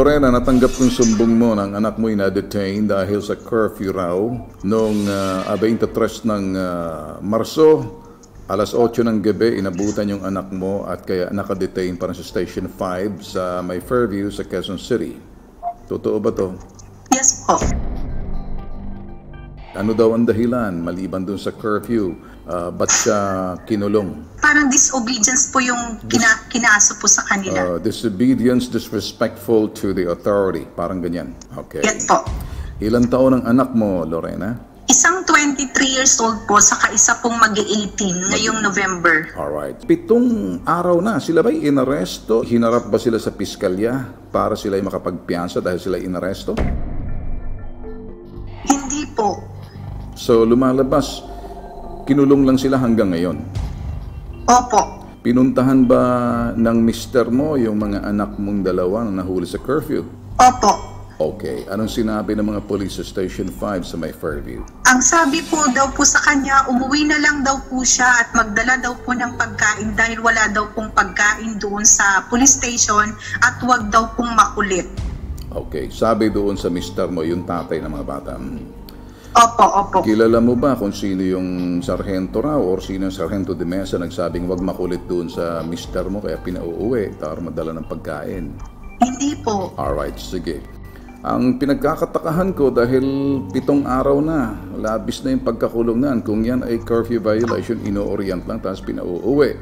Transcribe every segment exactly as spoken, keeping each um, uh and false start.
Lorena, natanggap kong sumbong mo ng anak mo na-detain dahil sa curfew raw noong uh, twenty-three ng uh, Marso, alas otso ng gabi, inabutan yung anak mo at kaya nakadetain pa rin sa Station five sa may Fairview sa Quezon City. Totoo ba to? Yes po. Ano daw ang dahilan maliban dun sa curfew? Uh, ba't siya kinulong? Parang disobedience po yung kina kinaso po sa kanila. Uh, disobedience, disrespectful to the authority. Parang ganyan. Okay. Yes po. Ilang taon ang anak mo, Lorena? Isang twenty-three years old po, saka isa pong mag-eighteen ngayong November. Alright. Pitong araw na. Sila ba'y inaresto? Hinarap ba sila sa piskalya para sila'y makapagpiyansa dahil sila'y inaresto? Hindi po. So, lumalabas, kinulong lang sila hanggang ngayon. Opo. Pinuntahan ba ng mister mo yung mga anak mong dalawa na nahuli sa curfew? Opo. Okay. Anong sinabi ng mga police sa Station five sa may Fairview? Ang sabi po daw po sa kanya, umuwi na lang daw po siya at magdala daw po ng pagkain dahil wala daw pong pagkain doon sa police station at wag daw pong makulit. Okay. Sabi doon sa mister mo, yung tatay ng mga bata. Opo, opo. Kilala mo ba kung sino yung sarhento raw or sino yung sarhento de mesa nagsabing wag makulit doon sa mister mo kaya pinauuwi para madala ng pagkain? Hindi po. Alright, sige. Ang pinagkakatakahan ko dahil pitong araw na, labis na yung pagkakulong nan. Kung yan ay curfew violation, ino-orient lang tapos pinauuwi.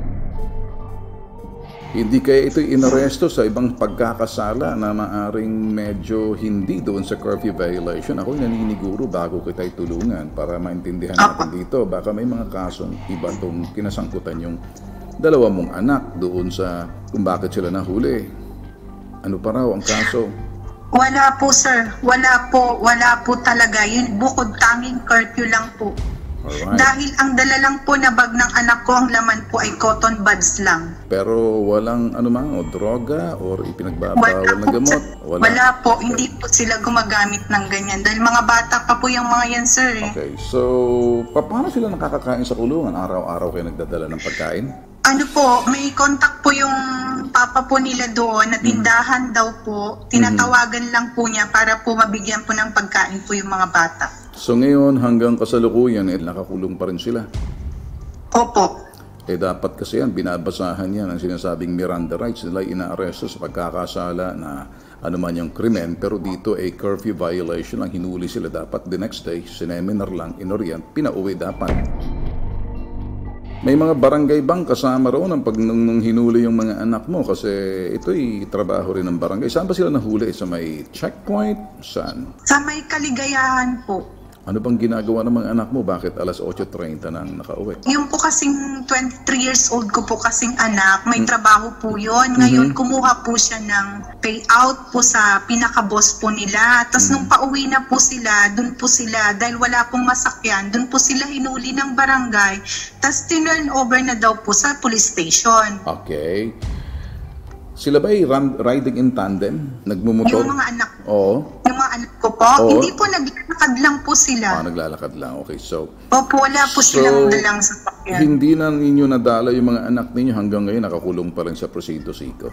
Hindi kaya ito'y inaresto sa ibang pagkakasala na maaring medyo hindi doon sa curfew violation. Ako'y naniniguro bago kita'y tulungan para maintindihan natin dito. Baka may mga kasong iba itong kinasangkutan yung dalawa mong anak doon sa kung bakit sila nahuli. Ano pa raw ang kaso? Wala po, sir. Wala po. Wala po talaga. Yun, bukod tanging curfew lang po. Alright. Dahil ang dala lang po na bag ng anak ko, ang laman po ay cotton buds lang. Pero walang ano man, o droga or ipinagbabawal ng gamot? Wala. Wala po. Okay. Hindi po sila gumagamit ng ganyan. Dahil mga bata pa po yung mga yan, sir. Eh. Okay. So, pa paano sila nakakakain sa kulungan? Araw-araw kayo nagdadala ng pagkain? Ano po, may contact po yung papa po nila doon na tindahan mm. daw po. Tinatawagan mm. lang po niya para po mabigyan po ng pagkain po yung mga bata. So ngayon hanggang kasalukuyan eh, nakakulong pa rin sila? Opo. Eh dapat kasi yan, binabasahan yan ang sinasabing Miranda rights nila, inaaresto sa pagkakasala na ano man yung krimen. Pero dito ay eh, curfew violation lang, hinuli sila dapat the next day, sineminar lang, inorient, pinauwi dapat. May mga barangay bang kasama roon ang pag nung, nung hinuli yung mga anak mo? Kasi ito'y trabaho rin ng barangay. Saan ba sila nahuli? Sa may checkpoint? Saan? Sa may Kaligayahan po. Ano bang ginagawa ng mga anak mo? Bakit alas otso treinta nang nakauwi? Yung po kasing twenty-three years old ko po kasing anak, may mm. trabaho po yun. Ngayon, mm-hmm. kumuha po siya ng payout po sa pinaka-boss po nila. Tapos mm. nung pauwi na po sila, dun po sila, dahil wala pong masakyan, dun po sila hinuli ng barangay. Tapos tinurn over na daw po sa police station. Okay. Sila ba'y riding in tandem? Nagmumotor? Yung mga anak ko. Oo. Yung mga anak ko po. Oo. Hindi po, naglalakad lang po sila. Ah, naglalakad lang. Okay, so... Opo, wala po so, silang dalang sasakyan. Hindi na ninyo nadala yung mga anak ninyo hanggang ngayon nakakulong pa rin sa Presinto Sico?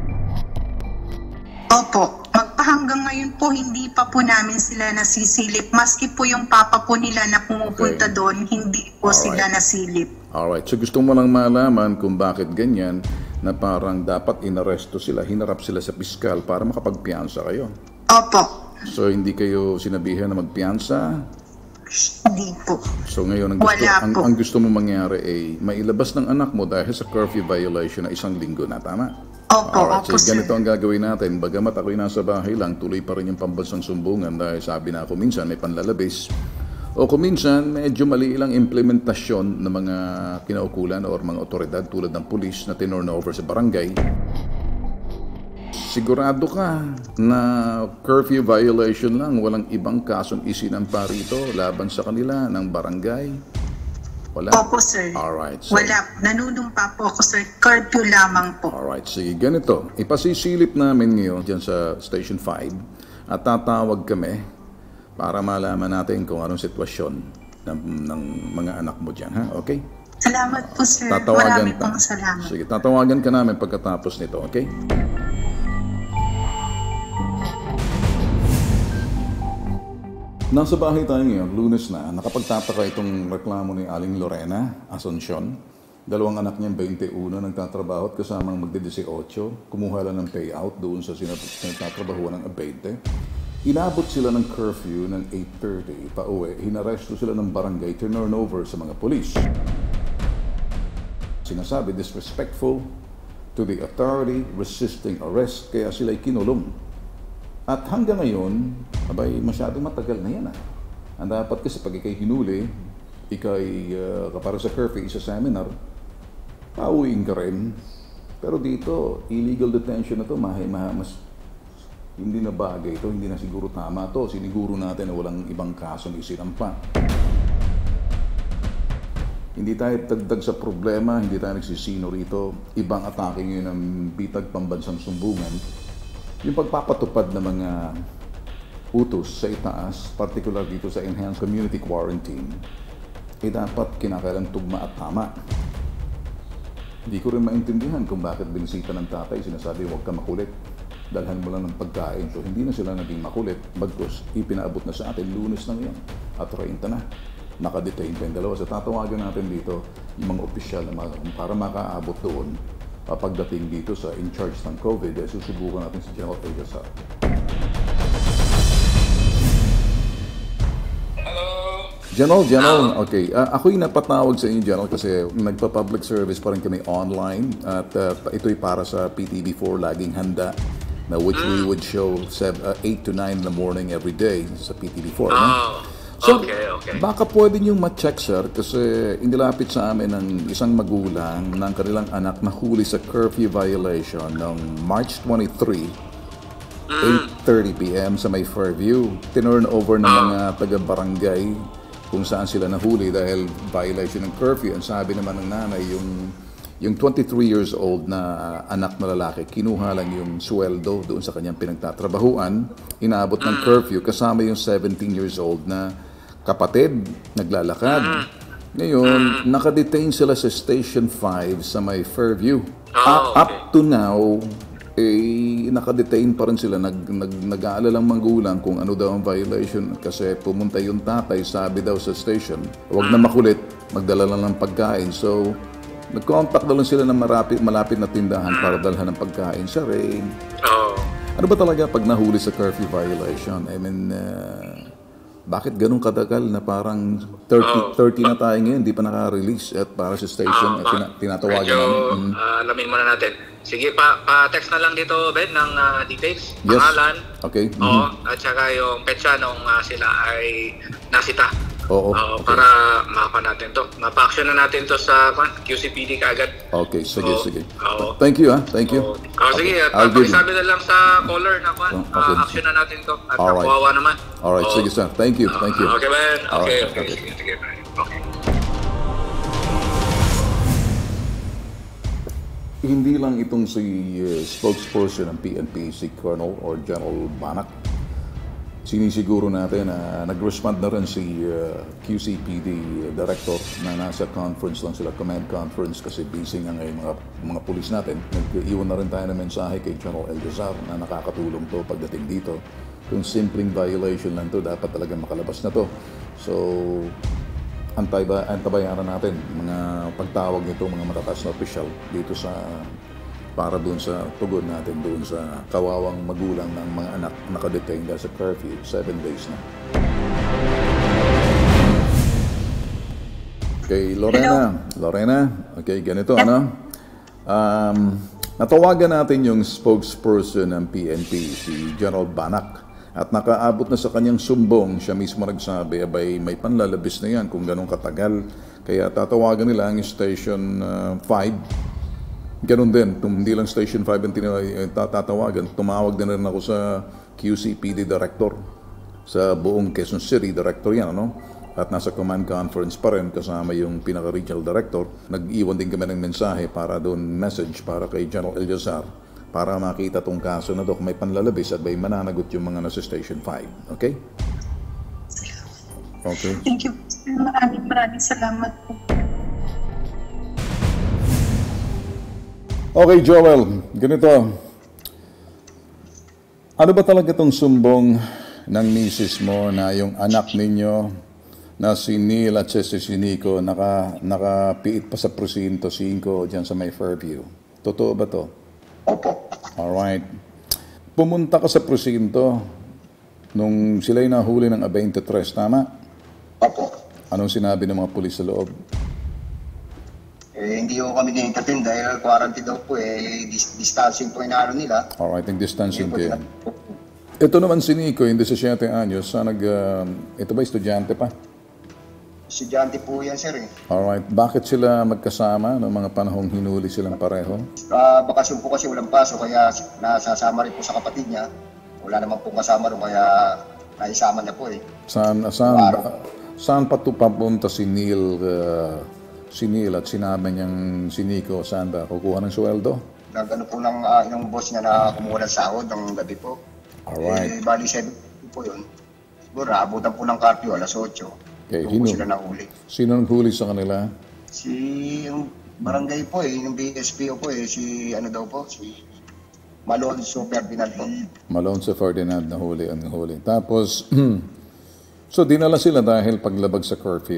Opo. Magpahanggang ngayon po, hindi pa po namin sila nasisilip. Maski po yung papa po nila na pumupunta okay. doon, hindi po Alright. sila nasilip. Alright. So gusto mo lang malaman kung bakit ganyan na parang dapat inaresto sila, hinarap sila sa piskal para makapagpiyansa kayo. Opo. So hindi kayo sinabihan na magpiyansa? Hindi po. So ngayon, ang gusto, Wala ang, po. ang gusto mo mangyari ay mailabas ng anak mo dahil sa curfew violation na isang linggo na, tama? Opo, Alright, opo, so ganito sir. ang gagawin natin. Bagamat ako'y nasa bahay lang, tuloy pa rin yung pambansang sumbungan dahil sabi na ako minsan may panlalabis. O kung minsan, medyo mali ilang implementasyon ng mga kinaukulan o mga otoridad tulad ng pulis na tinurn over sa barangay. Sigurado ka na curfew violation lang, walang ibang kasong isinampa rito laban sa kanila ng barangay? Wala? Opo, sir. Alright. So, wala. Nanunumpa po ako, sir. Curfew lamang po. Alright. Sige, ganito. Ipasisilip namin ngayon dyan sa Station five at tatawag kami para malaman natin kung anong sitwasyon ng, ng mga anak mo dyan, ha? Okay? Salamat po, sir. Tatawagan Marami pong salamat. Sige, tatawagan ka namin pagkatapos nito, okay? Nasa bahay tayo ngayon, Lunes na. Nakapagtataka itong reklamo ni Aling Lorena Asuncion. Dalawang anak niyang twenty-one nagtatrabaho at kasamang magde-eighteen. Kumuha lang ng payout doon sa sinagtatrabahuan ng twenty. Inabot sila ng curfew ng eight thirty. Pauwi, hinaresto sila ng barangay, turn over sa mga polis. Sinasabi, disrespectful to the authority, resisting arrest, kaya sila'y kinulong. At hanggang ngayon, abay, masyadong matagal na yan. Ah. Ang dapat kasi pag ikay hinuli, ikay uh, para sa curfew, isa seminar, pauwiin ka rin. Pero dito, illegal detention na to, mahay, mahay, mas hindi na bagay ito, hindi na siguro tama to. Siniguro natin na walang ibang kaso na isinampa. Hindi tayo tagdag sa problema, hindi tayo nagsisino rito. Ibang atake ngayon ng bitag pambansang sumbungan. Yung pagpapatupad ng mga utos sa itaas, particular dito sa Enhanced Community Quarantine, eh dapat kinakailang tugma at tama. Hindi ko rin maintindihan kung bakit binisita ng tatay, sinasabi huwag ka makulit. Dalhan mo lang ng pagkain. So hindi na sila naging makulit, bagkus ipinaabot na sa atin, Lunes na ngayon. At thirty na, nakadetain pa yung dalawa. So tatawagan natin dito yung mga opisyal na para makaabot doon. Pagdating dito sa in-charge ng COVID, eh, susubukan natin si General Elgasar. Hello? General, General, okay. Uh, ako'y napatawag sa inyo, General, kasi nagpa-public service pa rin kami online. At uh, ito'y para sa P T V four laging handa, na which mm. we would show eight to nine in the morning every day sa P T V four. Oh. No? So, okay, okay. Baka pwede niyong ma-check, sir, kasi inilapit sa amin ng isang magulang ng kanilang anak na huli sa curfew violation noong March twenty-third, mm. eight thirty p m sa may Fairview. Tinurn over ng mga taga-barangay kung saan sila nahuli dahil violation ng curfew. Ang sabi naman ng nanay, yung, yung twenty-three years old na anak na lalaki, kinuha lang yung sweldo doon sa kanyang pinagtatrabahuan, inaabot ng curfew, kasama yung seventeen years old na kapatid, naglalakad. Ngayon, nakadetain sila sa Station five sa may Fairview. Oh, okay. Up to now, eh, nakadetain pa rin sila. Nag, nag, nag-aalalang magulang kung ano daw ang violation. Kasi pumunta yung tatay, sabi daw sa station, huwag na makulit, magdala lang ng pagkain. So, nag-contact na lang sila ng malapit, malapit na tindahan para dalhan ng pagkain sa rain. Oh. Ano ba talaga pag nahuli sa curfew violation? I mean, uh, bakit ganun katagal na parang thirty, oh. thirty na tayo ngayon, hindi pa naka-release at para sa station, Oh, at tina- tinatawagan medyo, namin. Mm. uh, alamin muna natin. Sige, pa, pa-text na lang dito, Ben, ng uh, details, Yes. pangalan. Okay. Oo, Mm-hmm. at saka yung petsa nung uh, sila ay nasita. Oo. Oo, Okay. para mapa natin to. Mapa-action na natin to sa Q C P D kaagad. Okay, sige, Oo. sige. Oo. Thank you, ah. Thank you. Oo. Oh, sige, at I'll give you. pakisabi na lang sa caller na kwan. Oh, okay. Uh, action na natin to. At Alright. kawawa naman. Alright, Oo. sige, sir. Thank you, thank you. Okay, Ben. Okay, Alright, okay. okay. Sige, sige, Ben. Okay. Hindi lang itong si uh, spokesperson ng P N P, si Colonel or General Banak. Sinisiguro natin na nag-respond na rin si uh, Q C P D Director na nasa conference lang sila, command conference, kasi busy nga ngayon mga, mga pulis natin. Nag-iwan na rin tayo ng mensahe kay General Elgasar na nakakatulong to pagdating dito. Kung simpleng violation lang to, dapat talaga makalabas na to. So, antay ba, antabayaran natin mga pagtawag nito, mga matataas na opisyal dito sa para doon sa tugon natin doon sa kawawang magulang ng mga anak nakadetain dahil sa curfew, seven days na. Okay, Lorena. Hello. Lorena, okay, ganito, yeah. Ano? Um, natawagan natin yung spokesperson ng P N P, si General Banak. At nakaabot na sa kanyang sumbong, siya mismo nagsabi, abay, may panlalabis na yan kung ganun katagal. Kaya tatawagan nila ang Station uh, five. Ganun din, hindi lang Station five ang tatawagan. Tumawag din rin ako sa Q C P D Director sa buong Quezon City, Director yan, ano? At nasa command conference pa rin kasama yung pinaka-regional director. Nag-iwan din kami ng mensahe para doon, message para kay General Elgasar para makita tong kaso na to kung may panlalabis at may mananagot yung mga nasa Station five. Okay? Okay. Thank you. Maraming maraming salamat po. Okay, Joel, ganito. Ano ba talaga itong sumbong ng misis mo na yung anak ninyo na si Neil at si si Nico naka, nakapiit pa sa presinto five dyan sa may Fairview. Totoo ba to? Opo. Alright. Pumunta ka sa presinto nung sila'y nahuli ng twenty-three, tama? Opo. Anong sinabi ng mga pulis sa loob? Eh, hindi ko kami na-entertain dahil quarantine daw po eh, dis- distancing po inaano nila. Alright, yung distancing Hindi po kayo. sila- Ito naman si Nico, yung seventeen anyos, sa nag, uh, ito ba estudyante pa? Estudyante po yan, sir eh. Alright, bakit sila magkasama noong mga panahong hinuli silang pareho? Uh, bakasyon po kasi walang paso kaya nasasama rin po sa kapatid niya. Wala naman po kasama rin kaya naisama niya po eh. Saan, saan, saan pa ito papunta si Neil, uh, si Neil at sinabi niyang si Nico, saan ba? Kukuha ng sweldo? Nagano po ng uh, yung boss niya na kumuha ng sahod ng gabi po. Alright. Eh, bali seven po yun. Siguro, abutan po ng curfew, alas eight. Okay, Doon po hino. sila nahuli. Sino nang huli sa kanila? Si yung barangay po eh, yung B S P O po eh, si ano daw po, si Malonzo Ferdinand po. Malone sa Ferdinand na huli ang huli. Tapos, so dinala sila dahil paglabag sa curfew.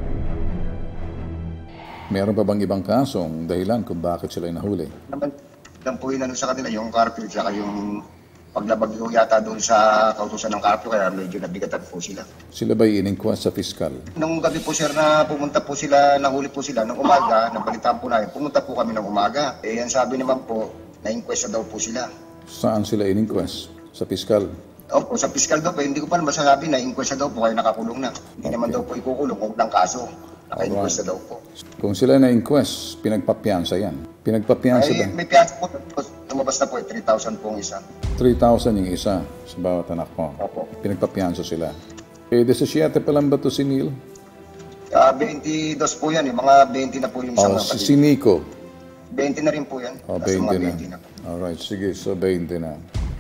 Meron pa bang ibang kasong dahilan kung bakit sila nahuli? Naman lang po yun ano sa kanila, yung curfew, saka yung paglabag yung yata doon sa kautusan ng curfew, kaya medyo nabigatan po sila. Sila ba in-inquest sa fiscal? Nung gabi po sir na pumunta po sila, nahuli po sila, nung umaga, nabalitaan po namin, pumunta po kami ng umaga. Eh, ang sabi naman po, na-inquest na daw po sila. Saan sila in-inquest? Sa fiscal? Opo, sa fiscal daw po, hindi ko pa naman masasabi na inquest na daw po, kaya nakakulong na. Hindi naman daw po ikukulong kung ng kaso. Naka-inquest na daw po. Kung sila na-inquest, pinagpapiansa yan. Pinagpapiansa Ay, ba? may piyansa po, lumabas na po, eh, three thousand po ang isa. three thousand yung isa sa bawat anak mo. Opo. Pinagpapiansa sila. Eh, seventeen pa lang ba to si Neil? Ah, twenty-two po yan, eh. mga twenty na po yung isang O, kapatid. si, si Nico? twenty na rin po yan. O, Tapos mga twenty na. twenty na. Alright, sige. So, twenty na.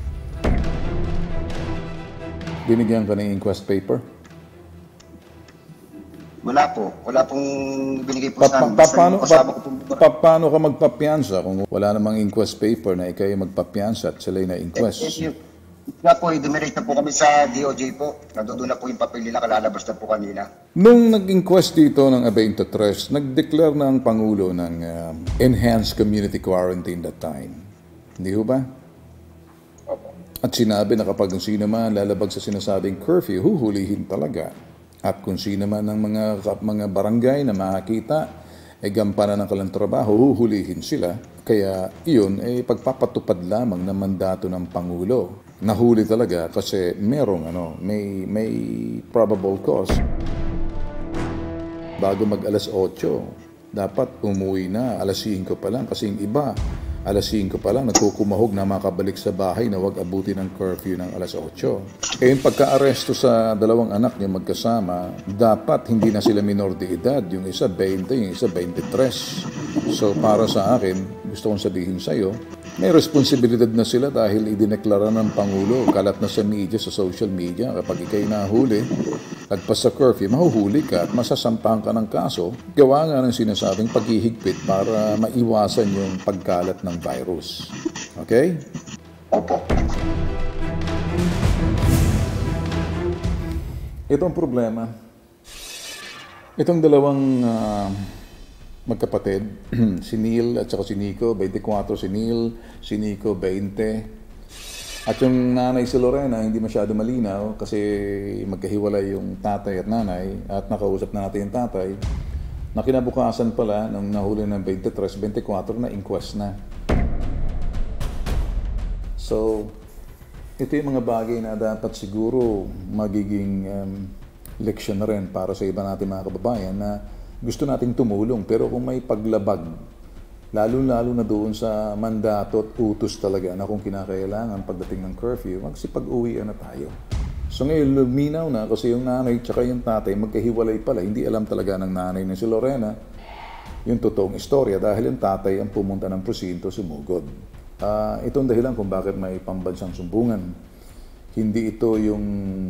Binigyan ka ng inquest paper? Wala po. Wala pong binigay po Pa, sa pa, amin. pa, Basta paano, yung kasama ko pa, po. pa, paano ka magpapiansa kung wala namang inquest paper na ikay magpapiansa at sila'y Eh, na-inquest? yun nga po, eh, dumirect na po kami sa D O J po. Nandoon na po yung papel nila, kalalabas na po kanina. Nung nag-inquest dito ng twenty-three, nag-declare na ang Pangulo ng um, enhanced community quarantine that time. Hindi ho ba? Opo. At sinabi na kapag sino man lalabag sa sinasabing curfew, huhulihin talaga. At kung sino man ng mga, mga barangay na makakita, ay gampanan ng kanilang trabaho, huhulihin sila. Kaya iyon ay pagpapatupad lamang ng mandato ng Pangulo. Nahuli talaga kasi merong ano, may, may probable cause. Bago mag alas eight, dapat umuwi na alas five pa lang kasi yung iba, alas five pa lang, nagkukumahog na makabalik sa bahay na wag abutin ng curfew ng alas eight. Eh, yung pagka-aresto sa dalawang anak niya magkasama, dapat hindi na sila minor de edad. Yung isa twenty, yung isa twenty-three. So, para sa akin, gusto kong sabihin sa'yo, may responsibilidad na sila dahil idineklara ng Pangulo, kalat na sa media, sa social media, kapag ikay nahuli, lagpas sa curfew, mahuhuli ka at masasampahan ka ng kaso, gawa nga ng sinasabing paghihigpit para maiwasan yung pagkalat ng virus. Okay? Opo. Itong problema, itong dalawang uh, magkapatid, si Neil at saka si Nico, twenty-four si Neil, si Nico twenty. At yung nanay si Lorena, hindi masyado malinaw kasi magkahiwalay yung tatay at nanay at nakausap na natin yung tatay na kinabukasan pala nung nahuli ng twenty-three, twenty-four na inquest na. So, ito yung mga bagay na dapat siguro magiging um, leksyon na rin para sa iba natin mga kababayan na gusto nating tumulong, pero kung may paglabag, lalo-lalo na doon sa mandato at utos talaga na kung kinakailangan pagdating ng curfew, magsipag-uwian na tayo. So ngayon, luminaw na kasi yung nanay at yung tatay magkahiwalay pala. Hindi alam talaga ng nanay na si Lorena yung totoong istorya dahil yung tatay ang pumunta ng presinto sumugod. Uh, itong dahilan kung bakit may pambansang sumbungan. Hindi ito yung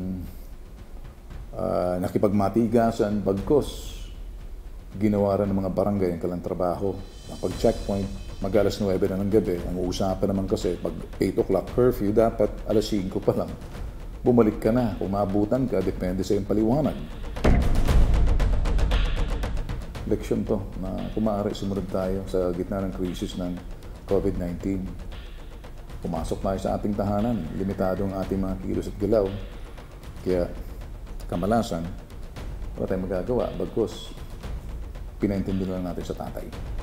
uh, nakipagmatigasan, bagkos ginawaran ng mga barangay ang kanilang trabaho. Pag checkpoint, mag alas nine na ng gabi. Ang uusapan naman kasi, pag eight o'clock curfew, dapat alas five pa lang bumalik ka na. Kung maabutan ka, depende sa iyong paliwanag. Leksyon to na kung maaari sumunod tayo sa gitna ng krisis ng COVID nineteen. Pumasok tayo sa ating tahanan, limitado ang ating mga kilos at galaw. Kaya kamalasan, wala tayong magagawa, bagkus pinaintindi lang natin sa tatay.